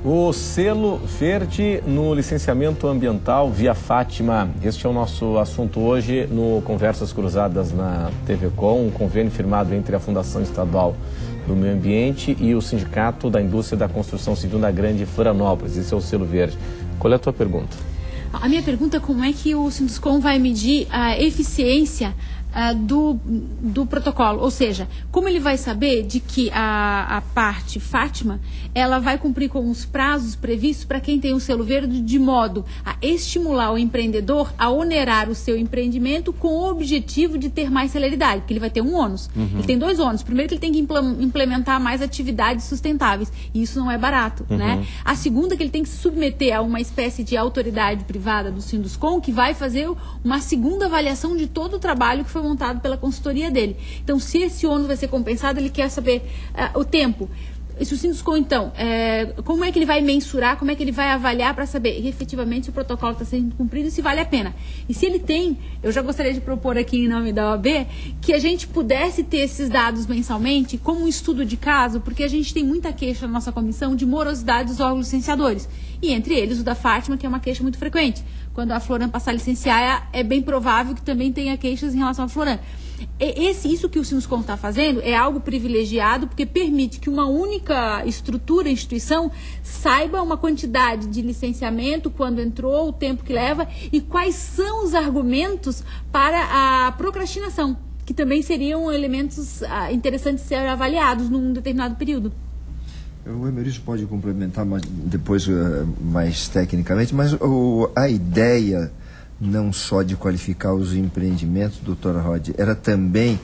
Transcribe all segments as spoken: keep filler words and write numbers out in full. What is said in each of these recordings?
O selo verde no licenciamento ambiental via Fátima. Este é o nosso assunto hoje no Conversas Cruzadas na T V Com, um convênio firmado entre a Fundação Estadual do Meio Ambiente e o Sindicato da Indústria da Construção Civil da Grande Florianópolis. Esse é o selo verde. Qual é a tua pergunta? A minha pergunta é como é que o Sinduscom vai medir a eficiência uh, do, do protocolo, ou seja, como ele vai saber de que a, a parte Fátima, ela vai cumprir com os prazos previstos para quem tem o selo verde, de modo a estimular o empreendedor a onerar o seu empreendimento com o objetivo de ter mais celeridade, porque ele vai ter um ônus. Uhum. Ele tem dois ônus. Primeiro, que ele tem que implementar mais atividades sustentáveis, e isso não é barato, uhum. né? A segunda, que ele tem que se submeter a uma espécie de autoridade privada do Sinduscom, que vai fazer uma segunda avaliação de todo o trabalho que foi montado pela consultoria dele. Então, se esse ônus vai ser compensado, ele quer saber uh, o tempo. Se o Sinduscom, então, é, como é que ele vai mensurar, como é que ele vai avaliar para saber efetivamente se o protocolo está sendo cumprido e se vale a pena. E se ele tem, eu já gostaria de propor aqui em nome da O A B, que a gente pudesse ter esses dados mensalmente como um estudo de caso, porque a gente tem muita queixa na nossa comissão de morosidade dos órgãos licenciadores. E entre eles o da Fátima, que é uma queixa muito frequente. Quando a Floran passar a licenciar, é bem provável que também tenha queixas em relação à Floran. Esse, isso que o Sinduscom está fazendo é algo privilegiado, porque permite que uma única estrutura, instituição, saiba uma quantidade de licenciamento, quando entrou, o tempo que leva e quais são os argumentos para a procrastinação, que também seriam elementos ah, interessantes de ser avaliados num determinado período. O Emerício pode complementar mais, depois uh, mais tecnicamente, mas o, a ideia não só de qualificar os empreendimentos, doutora Rod, era também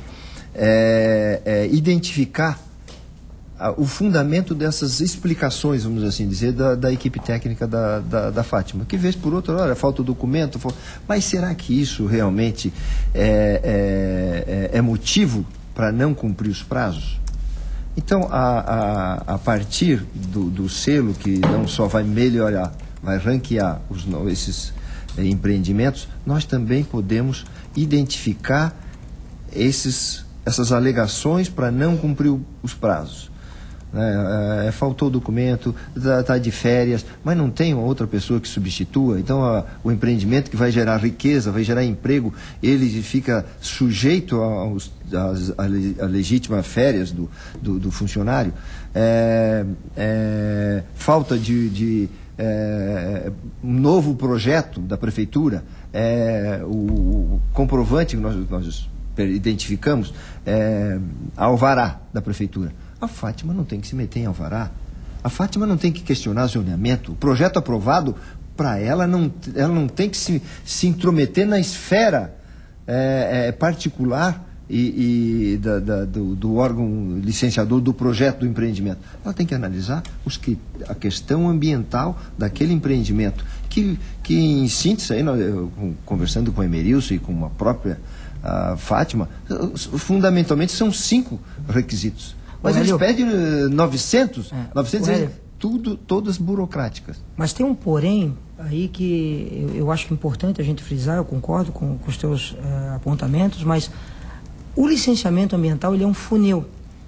é, é, identificar a, o fundamento dessas explicações, vamos assim dizer, da, da equipe técnica da, da, da Fátima, que vez por outra, olha, falta o documento, falta... mas será que isso realmente é, é, é, é motivo para não cumprir os prazos? Então, a, a, a partir do, do selo, que não só vai melhorar, vai ranquear os, esses empreendimentos, nós também podemos identificar esses, essas alegações para não cumprir o, os prazos. É, é, faltou o documento, está tá de férias, mas não tem uma outra pessoa que substitua. Então a, o empreendimento que vai gerar riqueza, vai gerar emprego, ele fica sujeito aos, às, à legítima férias do, do, do funcionário. É, é, falta de, de É, um novo projeto da prefeitura, é, o, o comprovante que nós, nós identificamos, é, alvará da prefeitura. A Fátima não tem que se meter em alvará. A Fátima não tem que questionar zoneamento. O projeto aprovado, para ela, não, ela não tem que se, se intrometer na esfera é, é, particular e, e da, da, do, do órgão licenciador do projeto do empreendimento. Ela tem que analisar os que, a questão ambiental daquele empreendimento, que, que em síntese, aí, eu, conversando com o Emerício e com a própria a Fátima, fundamentalmente são cinco requisitos. Mas eles pedem novecentos, é, novecentos é tudo, todas burocráticas. Mas tem um porém aí que eu, eu acho importante a gente frisar, eu concordo com, com os teus uh, apontamentos, mas o licenciamento ambiental, ele é um funil.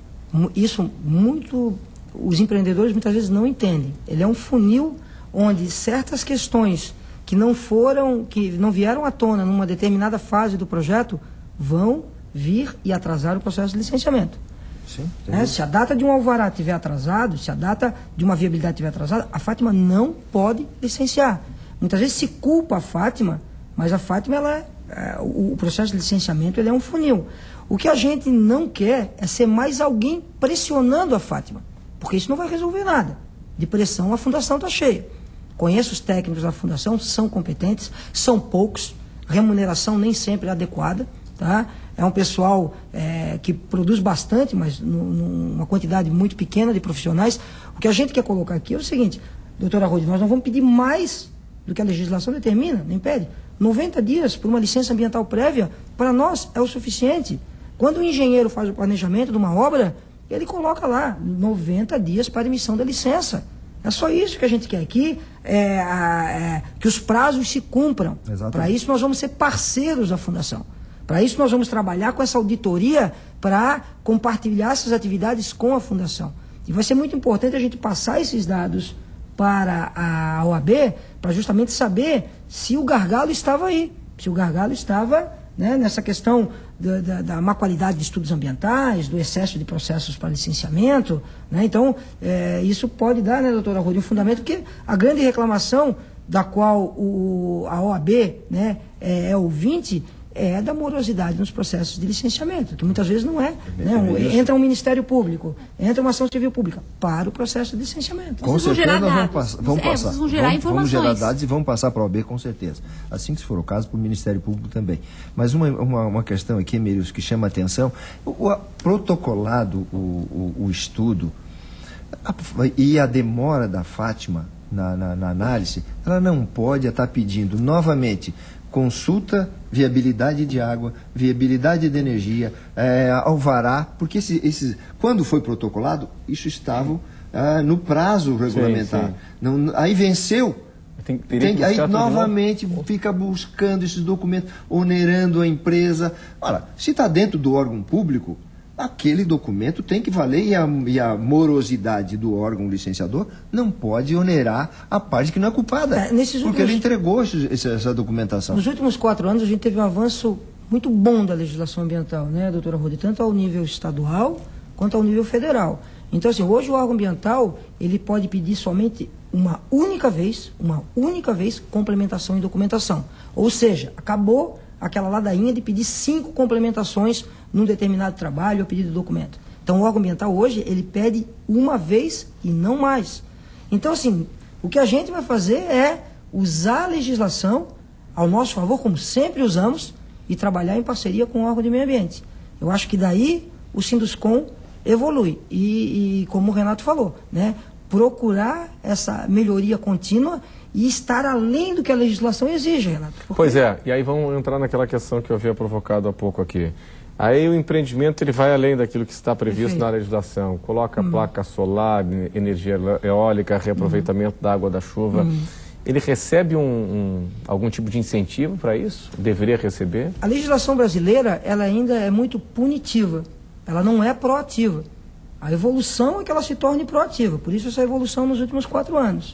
Isso muito, os empreendedores muitas vezes não entendem. Ele é um funil onde certas questões que não foram, que não vieram à tona numa determinada fase do projeto, vão vir e atrasar o processo de licenciamento. Sim, é, se a data de um alvará estiver atrasado, se a data de uma viabilidade estiver atrasada, a Fátima não pode licenciar. Muitas vezes se culpa a Fátima, mas a Fátima, ela é, é, o, o processo de licenciamento, ele é um funil. O que a gente não quer é ser mais alguém pressionando a Fátima, porque isso não vai resolver nada. De pressão, a fundação está cheia. Conheço os técnicos da fundação, são competentes, são poucos, remuneração nem sempre é adequada, tá? É um pessoal é, que produz bastante, mas numa quantidade muito pequena de profissionais. O que a gente quer colocar aqui é o seguinte, doutora Rodi, nós não vamos pedir mais do que a legislação determina, nem pede. noventa dias por uma licença ambiental prévia, para nós é o suficiente. Quando o engenheiro faz o planejamento de uma obra, ele coloca lá noventa dias para a emissão da licença. É só isso que a gente quer aqui, é, é, que os prazos se cumpram. Para isso nós vamos ser parceiros da Fundação. Para isso nós vamos trabalhar com essa auditoria para compartilhar essas atividades com a Fundação. E vai ser muito importante a gente passar esses dados para a O A B para justamente saber se o gargalo estava aí, se o gargalo estava, né, nessa questão da, da, da má qualidade de estudos ambientais, do excesso de processos para licenciamento, né? Então, é, isso pode dar, né, doutora Rodi, um fundamento, porque a grande reclamação da qual o, a O A B, né, é, é ouvinte, é da morosidade nos processos de licenciamento, que muitas vezes não é. Né? Um, entra um Ministério Público, entra uma ação civil pública para o processo de licenciamento. Com vocês certeza vão gerar vamos, dados. pass vamos é, passar. Vocês vão gerar vamos, informações. Vamos gerar dados e vamos passar para a O A B com certeza. Assim que se for o caso, para o Ministério Público também. Mas uma, uma, uma questão aqui, Emílio, que chama a atenção, o, o protocolado, o, o, o estudo a, e a demora da Fátima na, na, na análise, ela não pode estar pedindo novamente consulta, viabilidade de água, viabilidade de energia, é, alvará, porque esse, esse, quando foi protocolado, isso estava ah, no prazo regulamentar. Sim, sim. Não, aí venceu, tem, tem, aí novamente fica buscando esses documentos, onerando a empresa. Ora, se está dentro do órgão público, aquele documento tem que valer e a, e a morosidade do órgão licenciador não pode onerar a parte que não é culpada, é, porque últimos, ele entregou esse, essa documentação. Nos últimos quatro anos a gente teve um avanço muito bom da legislação ambiental, né, doutora Rodi, tanto ao nível estadual quanto ao nível federal. Então, assim, hoje o órgão ambiental ele pode pedir somente uma única vez, uma única vez, complementação e documentação. Ou seja, acabou aquela ladainha de pedir cinco complementações num determinado trabalho ou pedido de documento. Então, o órgão ambiental hoje, ele pede uma vez e não mais. Então, assim, o que a gente vai fazer é usar a legislação ao nosso favor, como sempre usamos, e trabalhar em parceria com o órgão de meio ambiente. Eu acho que daí o Sinduscom evolui. E, e como o Renato falou, né, procurar essa melhoria contínua e estar além do que a legislação exige, Renato. Porque... Pois é, e aí vamos entrar naquela questão que eu havia provocado há pouco aqui. Aí o empreendimento ele vai além daquilo que está previsto Perfeito. na legislação. Coloca hum. placa solar, energia eólica, reaproveitamento hum. da água da chuva. Hum. Ele recebe um, um, algum tipo de incentivo para isso? Deveria receber? A legislação brasileira ela ainda é muito punitiva. Ela não é proativa. A evolução é que ela se torne proativa. Por isso essa evolução nos últimos quatro anos.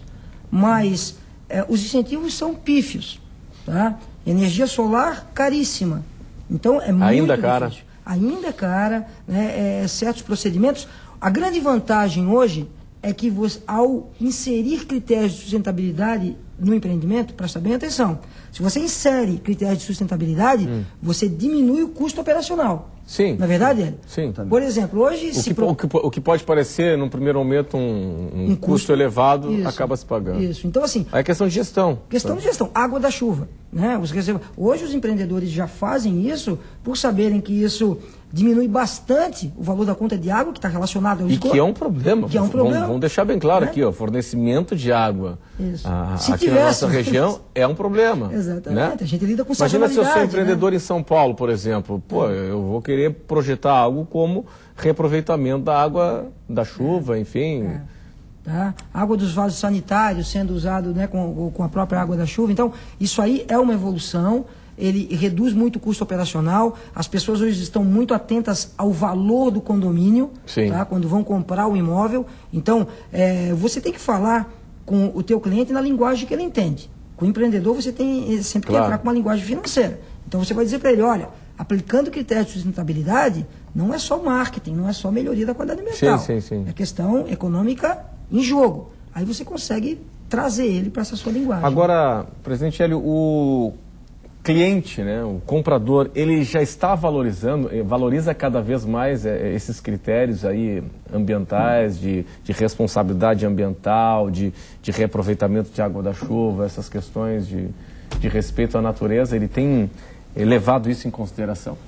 Mas é, os incentivos são pífios. Tá? Energia solar caríssima. Então é muito Ainda cara. difícil. Ainda é cara, né, é, certos procedimentos. A grande vantagem hoje é que você, ao inserir critérios de sustentabilidade no empreendimento, presta bem atenção. Se você insere critérios de sustentabilidade, hum. você diminui o custo operacional. Sim. Na é verdade, Hélio? Sim. Por exemplo, hoje... O, se que, pro... o, que, o que pode parecer, num primeiro momento, um, um, um custo, custo elevado, isso, acaba se pagando. Isso. Então, assim... Aí é questão de gestão. Questão tá? de gestão. Água da chuva. Né? Os, hoje os empreendedores já fazem isso por saberem que isso diminui bastante o valor da conta de água que está relacionado ao esgoto. E que é um problema. Que é um problema. Vamos, vamos deixar bem claro, né? Aqui, ó, fornecimento de água a, se aqui tivesse, na nossa região é um problema. Exatamente. Né? A gente lida com Imagina se eu sou empreendedor né? em São Paulo, por exemplo. Pô, é. eu vou querer projetar algo como reaproveitamento da água da chuva, é. enfim... É. Tá? Água dos vasos sanitários sendo usado, né, com, com a própria água da chuva. Então, isso aí é uma evolução, ele reduz muito o custo operacional. As pessoas hoje estão muito atentas ao valor do condomínio, tá? Quando vão comprar o imóvel. Então, é, você tem que falar com o teu cliente na linguagem que ele entende. Com o empreendedor, você tem sempre claro. que entrar com uma linguagem financeira. Então, você vai dizer para ele, olha, aplicando critérios de sustentabilidade, não é só marketing, não é só melhoria da qualidade ambiental. Sim, sim, sim. É questão econômica em jogo. Aí você consegue trazer ele para essa sua linguagem. Agora, presidente Hélio, o cliente, né, o comprador, ele já está valorizando, valoriza cada vez mais é, esses critérios aí ambientais, de, de responsabilidade ambiental, de, de reaproveitamento de água da chuva, essas questões de, de respeito à natureza, ele tem levado isso em consideração?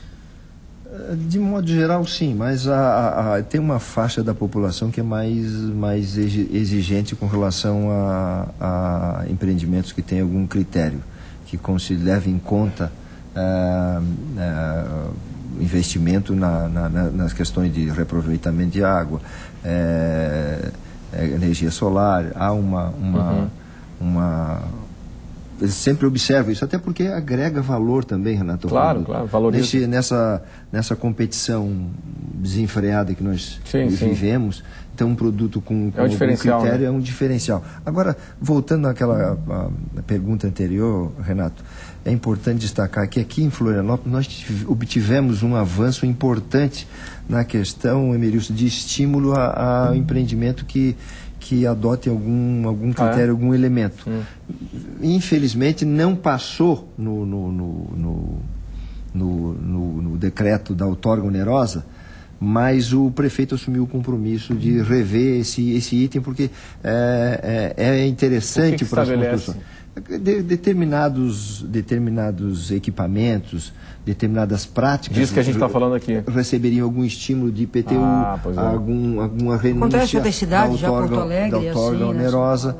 De modo geral, sim, mas a, a, a, tem uma faixa da população que é mais, mais exigente com relação a, a empreendimentos que têm algum critério, que leve em conta uh, uh, investimento na, na, na, nas questões de reaproveitamento de água, uh, energia solar. Há uma, uma, uhum. uma sempre observo isso, até porque agrega valor também, Renato. Claro, claro, valoriza. Nesse, nessa, nessa competição desenfreada que nós sim, vivemos, sim. Então um produto com, com é um diferencial, critério né? é um diferencial. Agora, voltando àquela a, a pergunta anterior, Renato, é importante destacar que aqui em Florianópolis nós obtivemos um avanço importante na questão, Emerilson, de estímulo ao empreendimento que, que adote algum, algum critério, ah, é? algum elemento. Hum. Infelizmente não passou no, no, no, no, no, no, no decreto da outorga onerosa, mas o prefeito assumiu o compromisso de rever esse, esse item, porque é, é, é interessante para as construções. De, determinados, determinados equipamentos, determinadas práticas... Disso que a gente está falando aqui. Receberiam algum estímulo de I P T U, ah, é. algum, alguma renúncia... Acontece em outras cidades, já Porto Alegre, da outorga assim, onerosa.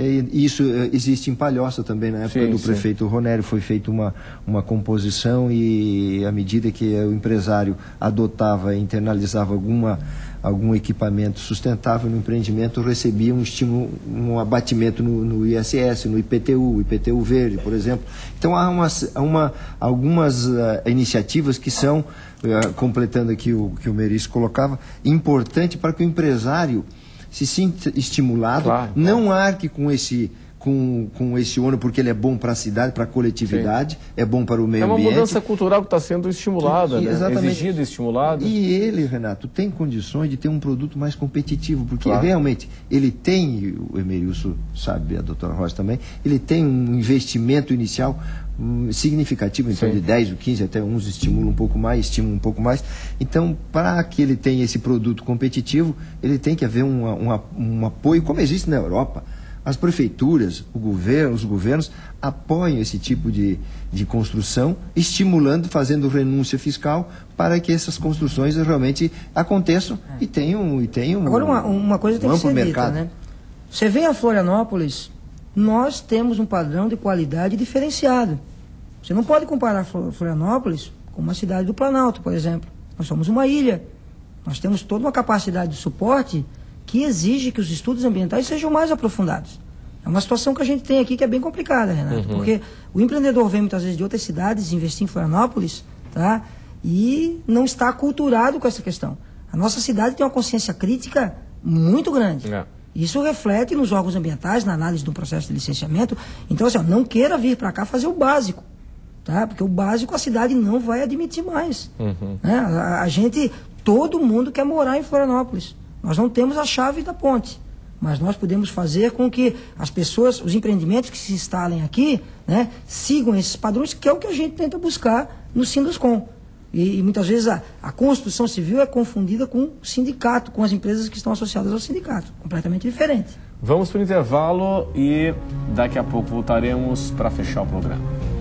E isso existe em Palhoça também, na época sim, do prefeito sim. Ronério, foi feita uma, uma composição e à medida que o empresário adotava e internalizava alguma, algum equipamento sustentável no empreendimento, recebia um estímulo, um abatimento no, no I S S, no I P T U, I P T U verde, por exemplo. Então há, uma, uma, algumas uh, iniciativas que são, uh, completando aqui o que o Meris colocava, importante para que o empresário se sinta estimulado, claro, não claro. arque com esse, com, com esse ônus, porque ele é bom para a cidade, para a coletividade, sim. é bom para o meio ambiente. É uma ambiente. Mudança cultural que está sendo estimulada, né? Exigida, estimulada. E ele, Renato, tem condições de ter um produto mais competitivo, porque claro. realmente ele tem, o Emerilson sabe, a doutora Rosa também, ele tem um investimento inicial significativo, então de dez ou quinze, até uns estimulam um pouco mais, estimulam um pouco mais. Então, para que ele tenha esse produto competitivo, ele tem que haver uma, uma, um apoio, como existe na Europa. As prefeituras, o governo, os governos apoiam esse tipo de, de construção, estimulando, fazendo renúncia fiscal para que essas construções realmente aconteçam e tenham, e tenham Agora, uma, uma coisa um tem que ser mercado. dita, né? Você vem a Florianópolis, nós temos um padrão de qualidade diferenciado. Você não pode comparar Florianópolis com uma cidade do Planalto, por exemplo. Nós somos uma ilha. Nós temos toda uma capacidade de suporte que exige que os estudos ambientais sejam mais aprofundados. É uma situação que a gente tem aqui que é bem complicada, Renato, uhum. porque o empreendedor vem muitas vezes de outras cidades investir em Florianópolis, tá? E não está aculturado com essa questão. A nossa cidade tem uma consciência crítica muito grande. É. Isso reflete nos órgãos ambientais, na análise do processo de licenciamento. Então, assim, ó, não queira vir para cá fazer o básico, tá? Porque o básico a cidade não vai admitir mais. Uhum. Né? A, a gente, todo mundo quer morar em Florianópolis. Nós não temos a chave da ponte, mas nós podemos fazer com que as pessoas, os empreendimentos que se instalem aqui, né, sigam esses padrões, que é o que a gente tenta buscar no Sinduscom. E, e muitas vezes a, a construção civil é confundida com o sindicato, com as empresas que estão associadas ao sindicato. Completamente diferente. Vamos para o intervalo e daqui a pouco voltaremos para fechar o programa.